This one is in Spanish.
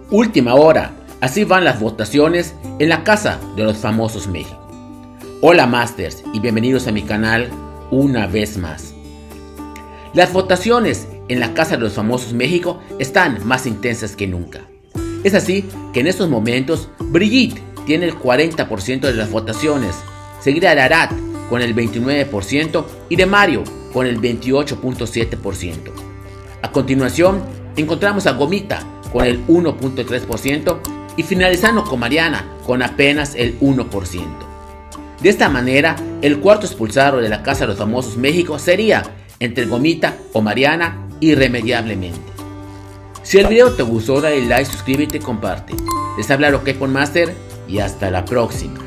Última hora, así van las votaciones en la Casa de los Famosos México. Hola Masters y bienvenidos a mi canal una vez más. Las votaciones en la Casa de los Famosos México están más intensas que nunca. Es así que en estos momentos Brigitte tiene el 40% de las votaciones, seguida de Arad con el 29% y de Mario con el 28.7%. A continuación encontramos a Gomita con el 1.3% y finalizando con Mariana con apenas el 1%. De esta manera, el cuarto expulsado de la Casa de los Famosos México sería entre Gomita o Mariana irremediablemente. Si el video te gustó, dale like, suscríbete y comparte. Les habla Roquepon Master y hasta la próxima.